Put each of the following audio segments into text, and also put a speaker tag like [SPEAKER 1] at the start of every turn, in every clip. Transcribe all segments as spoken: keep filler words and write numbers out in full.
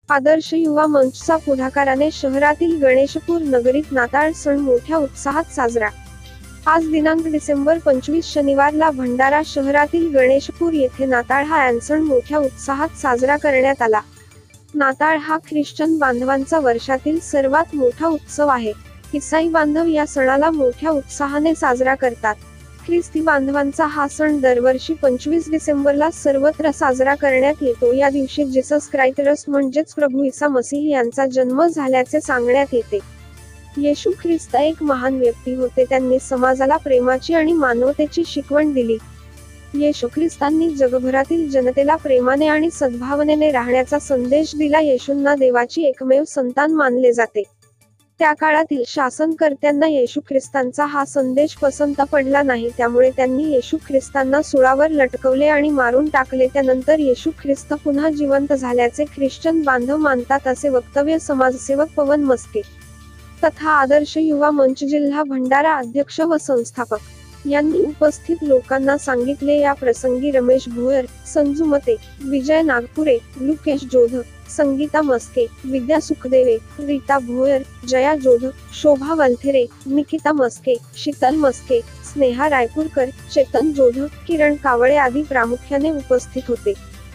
[SPEAKER 1] आदर्श युवा मंचचा पुढाकाराने शहरातील गणेशपूर नगरीत नाताळ सण मोठ्या उत्साहात साजरा। आज दिनांक डिसेंबर पंचवीस शनिवारला भंडारा शहरातील गणेशपूर येथे नाताळ हा सण मोठ्या उत्साहात साजरा करण्यात आला। नाताळ हा ख्रिश्चन बांधवांचा वर्षातील सर्वात मोठा उत्सव आहे। ईसाई बांधव या सणाला मोठ्या उत्साहाने साजरा करतात। ख्रिस्ती बांधवांचा हा सण दरवर्षी पंचवीस डिसेंबरला सर्वत्र साजरा करण्यात येतो। या दिवशी जीसस क्राइस्ट म्हणजेच प्रभू ईसा मसीह यांचा जन्म झाल्याचे सांगण्यात येते। येशू ख्रिस्त एक महान व्यक्ती होते, त्यांनी समाजाला प्रेमाची आणि मानवतेची शिकवण दिली। येशू ख्रिस्तांनी जगभरातील जनतेला प्रेमाने आणि सद्भावनेने राहण्याचा संदेश दिला। येशूंना देवाची एकमेव संतान मानले जाते। त्या काळातील शासनकर्त्यांना येशू ख्रिस्तांचा हा संदेश पसंत पडला नाही, त्यामुळे त्यांनी येशू ख्रिस्तांना सुळावर लटकवले आणि मारून टाकले। त्यानंतर येशू ख्रिस्त पुन्हा जिवंत झाल्याचे ख्रिश्चन बांधव मानतात, असे वक्तव्य समाजसेवक पवन मस्के तथा आदर्श युवा मंच जिल्हा भंडारा अध्यक्ष व संस्थापक यांनी उपस्थित लोकांना सांगितले। या प्रसंगी रमेश भोयर, संजू मते, विजय नागपुरे, लुकेश जोधक, संगीता मस्के, विद्या सुखदेवे, रीता भोयर, जया जोधक, शोभा वलथेरे, निकिता मस्के, शीतल मस्के, स्नेहा रायपूरकर, चेतन जोधक, किरण कावळे आदी प्रामुख्याने उपस्थित होते।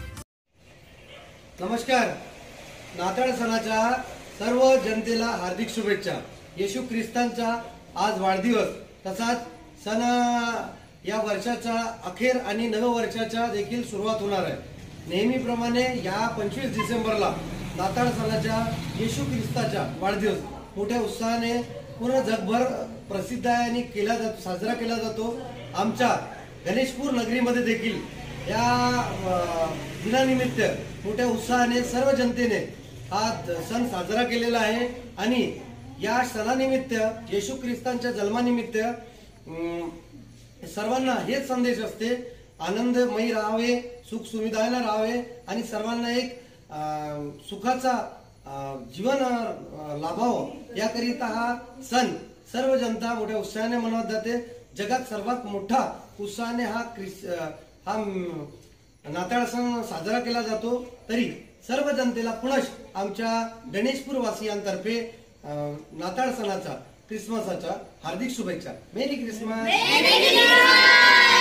[SPEAKER 2] नमस्कार। नाताळ सणाच्या सर्व जनतेला हार्दिक शुभेच्छा। येशू ख्रिस्तांचा आज वाढदिवस, तसाच सण या वर्षाचा अखेर आणि नव वर्षाच्या देखील सुरुवात होणार आहे। नेहमीप्रमाणे या पंचवीस डिसेंबरला नाताळ सणाच्या येशू ख्रिस्ताचा वाढदिवस मोठ्या उत्साहाने पूर्ण जगभर प्रसिद्ध आहे आणि केला जातो, साजरा केला जातो। आमच्या गणेशपूर नगरीमध्ये देखील या दिनानिमित्त मोठ्या उत्साहाने सर्व जनतेने हा सण साजरा केलेला आहे। आणि या सणानिमित्त येशू ख्रिस्तांच्या जन्मानिमित्त सर्वांना हेच संदेश असते, आनंदमयी राहावे, सुख सुविधाने राहावे आणि सर्वांना एक सुखाचा जीवन लाभावं, याकरिता हा सण सर्व जनता मोठ्या उत्साहाने मनवत जाते। जगात सर्वात मोठा उत्साहाने हा ख्रिस हा नाताळ सण साजरा केला जातो। तरी सर्व जनतेला पुनः आमच्या गणेशपूर वासियांतर्फे नाताळ सणाचा, क्रिसमसाच्या हार्दिक शुभेच्छा। Merry Christmas.